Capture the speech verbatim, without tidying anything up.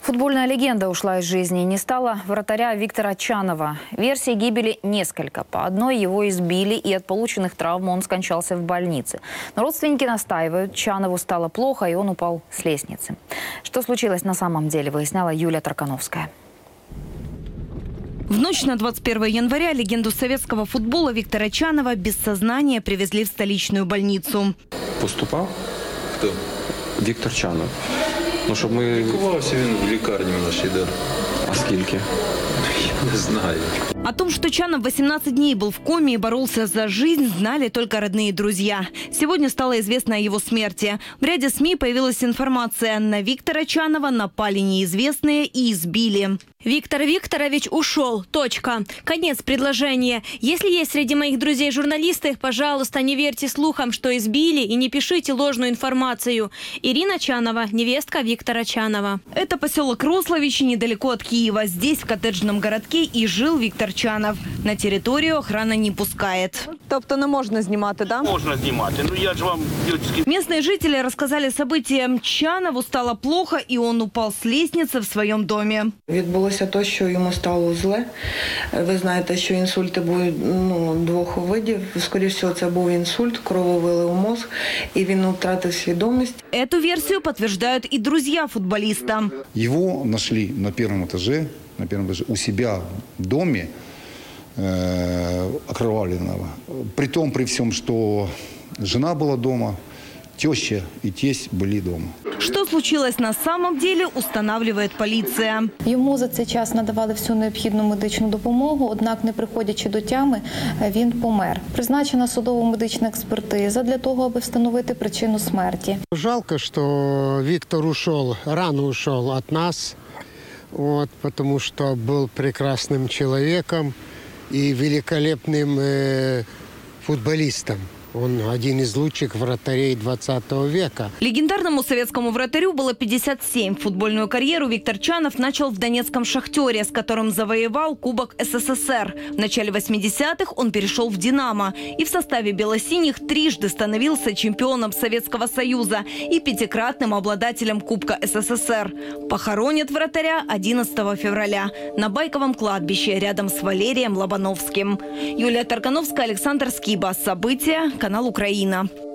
Футбольная легенда ушла из жизни. Не стало вратаря Виктора Чанова. Версий гибели несколько. По одной его избили, и от полученных травм он скончался в больнице. Но родственники настаивают, Чанову стало плохо, и он упал с лестницы. Что случилось на самом деле, выясняла Юлия Таркановская. В ночь на двадцать первое января легенду советского футбола Виктора Чанова без сознания привезли в столичную больницу. Поступал? Кто? Виктор Чанов. Ну, щоб ми... Лікувався він в лікарні в нашій, да. А скільки? Я не знаю. О том, что Чанов восемнадцать дней был в коме и боролся за жизнь, знали только родные и друзья. Сегодня стало известно о его смерти. В ряде СМИ появилась информация. На Виктора Чанова напали неизвестные и избили. Виктор Викторович ушел. Точка. Конец предложения. Если есть среди моих друзей журналисты, пожалуйста, не верьте слухам, что избили, и не пишите ложную информацию. Ирина Чанова, невестка Виктора Чанова. Это поселок Рославичи, недалеко от Киева. Здесь, в коттеджном городке, и жил Виктор Чанов. На территорию охрана не пускает. Тобто не можна знімати, да? Можно снимать. Ну я же вам... Местные жители рассказали события. Чанову стало плохо, и он упал с лестницы в своем доме. Відбулося те, що йому стало зле. Ви знаєте, що інсульти будуть ну, двох видів. Скоріше всього, це був інсульт, крововили у мозг, і він втратив свідомість. Эту версию подтверждают и друзья футболиста. Его нашли на первом этаже, на первом этаже у себя в доме, э, окровавленного. При том, при всем, что жена была дома, теща и тесть были дома. Что случилось на самом деле, устанавливает полиция. Йому за цей час надавали всю необхідну медичну допомогу, однак, не приходячи до тями, він помер. Призначена судово-медична експертиза для того, аби встановити причину смерті. Жалко, что Виктор ушел, рано ушел от нас, вот, потому что был прекрасным человеком и великолепным э, футболистом. Он один из лучших вратарей двадцатого века. Легендарному советскому вратарю было пятьдесят семь. Футбольную карьеру Виктор Чанов начал в донецком «Шахтере», с которым завоевал Кубок СССР. В начале восьмидесятых он перешел в «Динамо». И в составе белосиних трижды становился чемпионом Советского Союза и пятикратным обладателем Кубка СССР. Похоронят вратаря одиннадцатого февраля на Байковом кладбище рядом с Валерием Лобановским. Юлия Таркановская, Александр Скиба. События. Канал «Украина».